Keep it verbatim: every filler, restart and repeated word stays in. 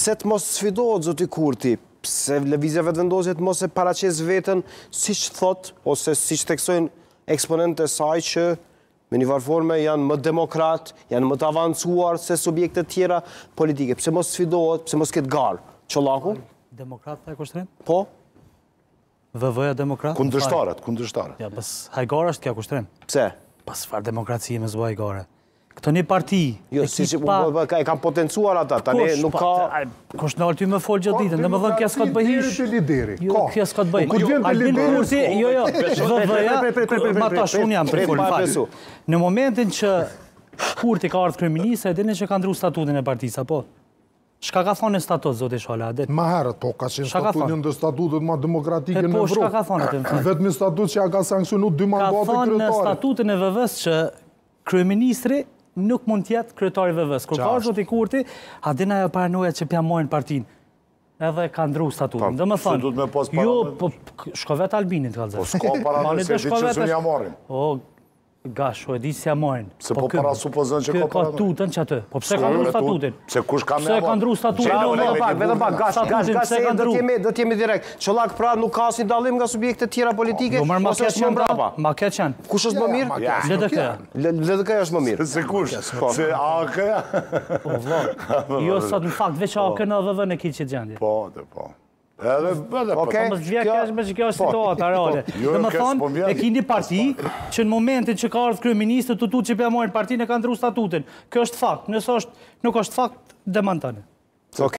pse të mos sfidohet zoti Kurti? Pse lëvizja vetëvendosje të mos e paraqes veten siç thot ose siç theksojnë eksponentët e saj që me një varforme janë më demokrat, janë më të avancuar se subjekte tjera politike. Pse mos sfidohet, pse mos ketë garë? Çollaku? Demokrat pa e kushtrim? Po? V V-ja demokrat? Kundërshtarët, kundërshtarët. Ja, bas hajgara është kja kushtrim. Pse? Pas farë demokracie me zbaj hajgare. Këto një parti... Jo, si që e kam potencuar ata, tani nuk ka... Kush në alë ty me folë gjatë ditën, dhe me dhënë kja s'ka të bëhish. Lideri të lideri. Jo, kja s'ka të bëj. Kur vjen të lideri... Jo, jo, V V-ja, ma ta shumë jam për folë falë. Në momentin që Kurti ka ardhë kryeminist, e dini që ka ndru statutin e partisë, apo? Shka ka thonë në statut, zote Shala, Adet? Ma herët, po, ka qenë statutin dhe statutet ma demokratike në Po, Evropë. shka ka thonë të më thonë? Vetëmi statut që ja ka sankcionu dy mandate kryetare. Ka thonë në kryetare. statutin e V V-s që kryeministri nuk mund tjetë kryetari V V-s. Kur ka zoti Kurti, Adina ja paranoja që pja mojnë partin. Edhe ka ndru statutin. Dhe më thonë, jo, po, shko vetë Albinit, ka Po, s'ka paranoj se di që s'u një amorin. O, gash, o e di si amorin. Se po para supozën që ka paranoj. Ka tutën që atë. Po pse ka ndru statutin? Se kush ka me Pse ka ndru statutin? Vetëm pak, vetëm pak, gash, gash, gash, se do t'jemi, do t'jemi direkt. Çollak pra nuk ka asnjë dallim nga subjekte tjera politike, ose është më mbrapa. Ma ke qenë. Kush është më mirë? Le të këja. Le të këja është më mirë. Se kush? Se A K-ja? Po, vlo. Jo, sot në fakt, veç A K në V V në kitë që gjendje. Po, dhe po. Edhe, edhe, po. Më zvja kjo është me që kjo është situata reale. Dhe më thonë, e kini parti që në momentin që ka ardhë kryeministë të tutut që për mojnë partinë e ka ndru statutën. Kjo është fakt. Nësë nuk është fakt, demantane.